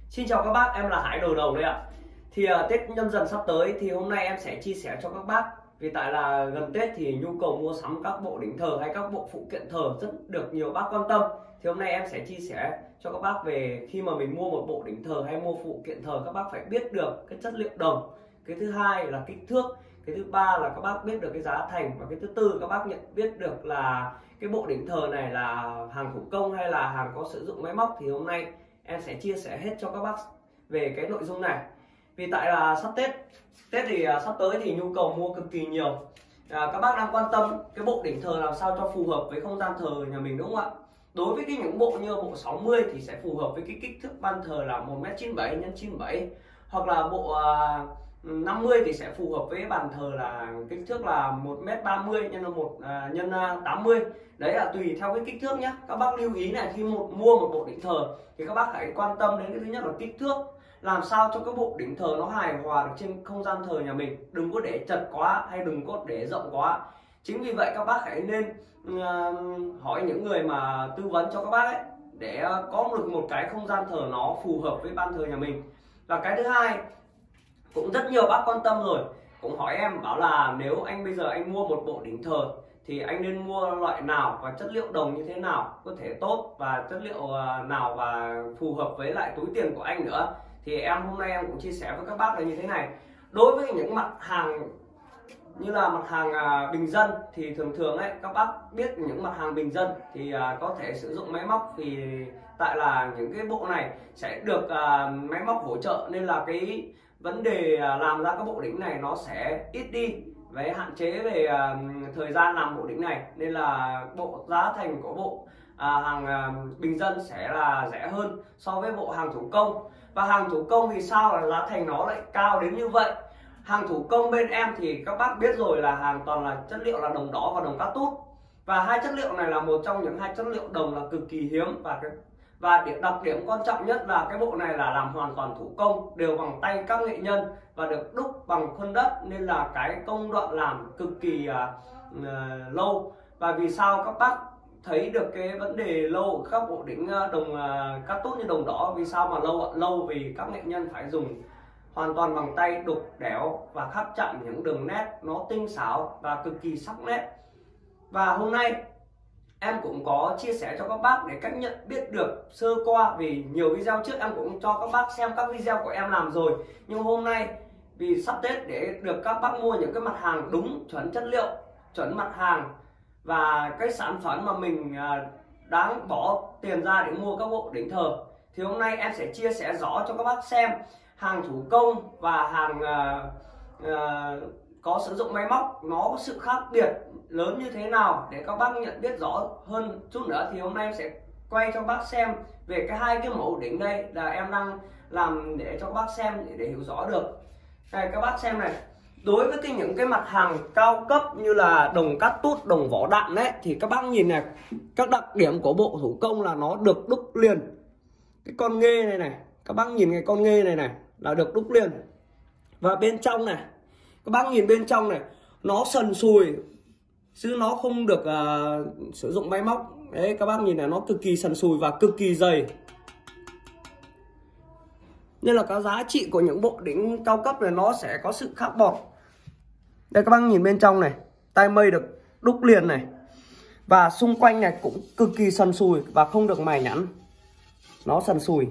Xin chào các bác, em là Hải Đồ Đồng đây ạ. Tết Nhâm Dần sắp tới thì hôm nay em sẽ chia sẻ cho các bác. Vì tại là gần Tết thì nhu cầu mua sắm các bộ đỉnh thờ hay các bộ phụ kiện thờ rất được nhiều bác quan tâm. Thì hôm nay em sẽ chia sẻ cho các bác về khi mà mình mua một bộ đỉnh thờ hay mua phụ kiện thờ, các bác phải biết được cái chất liệu đồng. Cái thứ hai là kích thước. Cái thứ ba là các bác biết được cái giá thành. Và cái thứ tư các bác nhận biết được là cái bộ đỉnh thờ này là hàng thủ công hay là hàng có sử dụng máy móc. Thì hôm nay em sẽ chia sẻ hết cho các bác về cái nội dung này. Vì tại là sắp Tết thì sắp tới thì nhu cầu mua cực kỳ nhiều. Các bác đang quan tâm cái bộ đỉnh thờ làm sao cho phù hợp với không gian thờ nhà mình, đúng không ạ? Đối với những bộ như bộ 60 thì sẽ phù hợp với cái kích thước ban thờ là 1m97 x 97, hoặc là bộ 50 thì sẽ phù hợp với bàn thờ là kích thước là 1m30 x 80. Đấy là tùy theo cái kích thước nhé. Các bác lưu ý này, khi mua một bộ đỉnh thờ thì các bác hãy quan tâm đến cái thứ nhất là kích thước, làm sao cho cái bộ đỉnh thờ nó hài hòa được trên không gian thờ nhà mình, đừng có để chật quá hay đừng có để rộng quá. Chính vì vậy các bác hãy nên hỏi những người mà tư vấn cho các bác ấy, để có được một cái không gian thờ nó phù hợp với ban thờ nhà mình. Và cái thứ hai cũng rất nhiều bác quan tâm rồi, cũng hỏi em bảo là nếu anh bây giờ anh mua một bộ đỉnh thờ thì anh nên mua loại nào và chất liệu đồng như thế nào có thể tốt, và chất liệu nào và phù hợp với lại túi tiền của anh nữa. Thì hôm nay em cũng chia sẻ với các bác là như thế này. Đối với những mặt hàng như là mặt hàng bình dân thì thường ấy, các bác biết những mặt hàng bình dân thì có thể sử dụng máy móc, vì tại là những cái bộ này sẽ được máy móc hỗ trợ, nên là cái vấn đề làm ra các bộ đỉnh này nó sẽ ít đi, với hạn chế về thời gian làm bộ đỉnh này, nên là giá thành của bộ hàng bình dân sẽ là rẻ hơn so với bộ hàng thủ công. Và hàng thủ công vì sao là giá thành nó lại cao đến như vậy? Hàng thủ công bên em thì các bác biết rồi là hàng toàn là chất liệu là đồng đỏ và đồng cát tút, và hai chất liệu này là một trong những hai chất liệu đồng là cực kỳ hiếm. Và đặc điểm quan trọng nhất là cái bộ này là làm hoàn toàn thủ công, đều bằng tay các nghệ nhân và được đúc bằng khuôn đất, nên là cái công đoạn làm cực kỳ lâu. Và vì sao các bác thấy được cái vấn đề lâu ở các bộ đỉnh đồng cát tút như đồng đỏ, vì sao mà lâu? Vì các nghệ nhân phải dùng hoàn toàn bằng tay, đục đẽo và khắc chạm những đường nét nó tinh xảo và cực kỳ sắc nét. Và hôm nay em cũng có chia sẻ cho các bác để cách nhận biết được sơ qua, vì nhiều video trước em cũng cho các bác xem các video của em làm rồi. Nhưng hôm nay vì sắp Tết để được các bác mua những cái mặt hàng đúng chuẩn chất liệu, chuẩn mặt hàng và cái sản phẩm mà mình đáng bỏ tiền ra để mua các bộ đỉnh thờ, thì hôm nay em sẽ chia sẻ rõ cho các bác xem hàng thủ công và hàng có sử dụng máy móc nó có sự khác biệt lớn như thế nào để các bác nhận biết rõ hơn chút nữa. Thì hôm nay em sẽ quay cho bác xem về hai cái mẫu đỉnh đây, là em đang làm để cho các bác xem để hiểu rõ được. Đây các bác xem này, đối với những cái mặt hàng cao cấp như là đồng cát tút, đồng vỏ đạn đấy, thì các bác nhìn này, các đặc điểm của bộ thủ công là nó được đúc liền. Cái con nghê này, các bác nhìn cái con nghê này là được đúc liền. Và bên trong này, các bác nhìn bên trong này, nó sần sùi chứ nó không được sử dụng máy móc. Đấy các bác nhìn này, nó cực kỳ sần sùi và cực kỳ dày, nên là cái giá trị của những bộ đỉnh cao cấp này nó sẽ có sự khác bọt. Đây các bác nhìn bên trong này, tay mây được đúc liền này, và xung quanh này cũng cực kỳ sần sùi và không được mài nhẵn, nó sần sùi.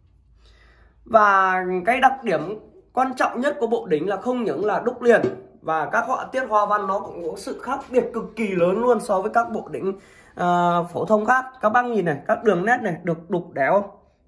Và cái đặc điểm quan trọng nhất của bộ đỉnh là không những là đúc liền, và các họa tiết hoa văn nó cũng có sự khác biệt cực kỳ lớn luôn so với các bộ đỉnh phổ thông khác. Các bác nhìn này, các đường nét này được đục đẽo.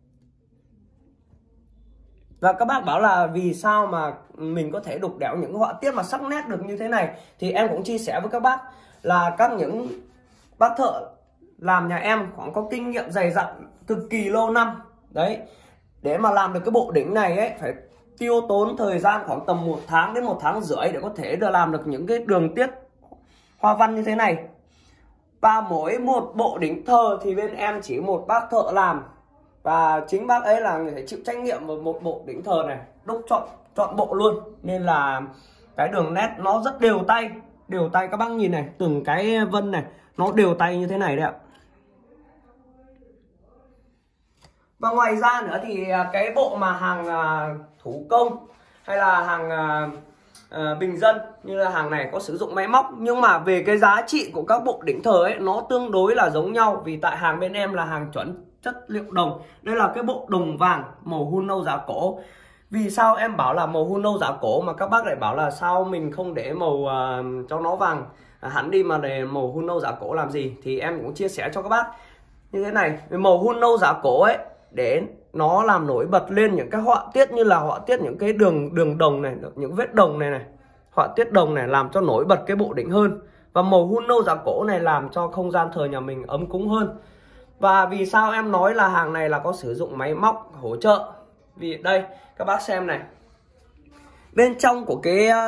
Và các bác bảo là vì sao mà mình có thể đục đẽo những họa tiết mà sắc nét được như thế này, thì em cũng chia sẻ với các bác là những bác thợ làm nhà em khoảng có kinh nghiệm dày dặn cực kỳ lâu năm. Đấy, để mà làm được cái bộ đỉnh này ấy phải tiêu tốn thời gian khoảng tầm 1 tháng đến 1 tháng rưỡi để có thể làm được những cái đường tiết hoa văn như thế này. Và mỗi một bộ đỉnh thờ thì bên em chỉ một bác thợ làm, và chính bác ấy là người phải chịu trách nhiệm vào một bộ đỉnh thờ này, đúc chọn bộ luôn, nên là cái đường nét nó rất đều tay. Các bác nhìn này, từng cái vân này nó đều tay như thế này đấy ạ. Và ngoài ra nữa thì cái bộ mà hàng thủ công hay là hàng bình dân như là hàng này có sử dụng máy móc, nhưng mà về cái giá trị của các bộ đỉnh thờ ấy nó tương đối là giống nhau, vì tại hàng bên em là hàng chuẩn chất liệu đồng. Đây là cái bộ đồng vàng màu hun nâu giá cổ. Vì sao em bảo là màu hun nâu giá cổ mà các bác lại bảo là sao mình không để màu cho nó vàng hẳn đi mà để màu hun nâu giá cổ làm gì, thì em cũng chia sẻ cho các bác như thế này. Về màu hun nâu giá cổ ấy, để nó làm nổi bật lên những cái họa tiết như là họa tiết những cái đường đồng này, những vết đồng này, họa tiết đồng này làm cho nổi bật cái bộ đỉnh hơn. Và màu hun nâu giá cổ này làm cho không gian thờ nhà mình ấm cúng hơn. Và vì sao em nói là hàng này là có sử dụng máy móc hỗ trợ, vì đây các bác xem này, bên trong của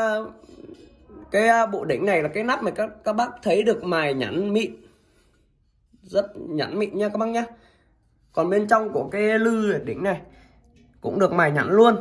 cái bộ đỉnh này là cái nắp này, các bác thấy được mài nhẵn mịn, rất nhẵn mịn nha các bác nhé. Còn bên trong của cái lư đỉnh này cũng được mài nhẵn luôn.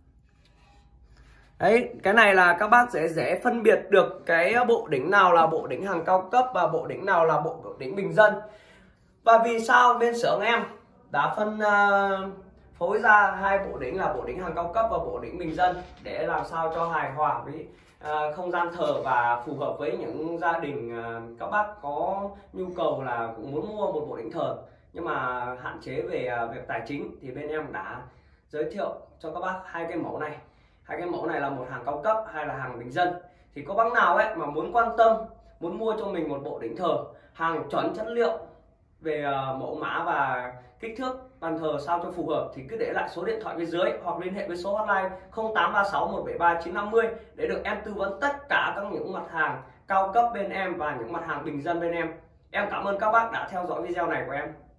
Đấy, cái này là các bác dễ phân biệt được cái bộ đỉnh nào là bộ đỉnh hàng cao cấp và bộ đỉnh nào là bộ đỉnh bình dân. Và vì sao bên xưởng em đã phân phối ra hai bộ đỉnh là bộ đỉnh hàng cao cấp và bộ đỉnh bình dân, để làm sao cho hài hòa với không gian thờ và phù hợp với những gia đình các bác có nhu cầu là cũng muốn mua một bộ đỉnh thờ nhưng mà hạn chế về việc tài chính, thì bên em đã giới thiệu cho các bác hai cái mẫu này. Hai cái mẫu này là một hàng cao cấp hay là hàng bình dân. Thì có bác nào ấy mà muốn quan tâm, muốn mua cho mình một bộ đỉnh thờ hàng chuẩn chất liệu về mẫu mã và kích thước bàn thờ sao cho phù hợp, thì cứ để lại số điện thoại bên dưới hoặc liên hệ với số hotline 0836 173 950 để được em tư vấn tất cả các những mặt hàng cao cấp bên em và những mặt hàng bình dân bên em. Em cảm ơn các bác đã theo dõi video này của em.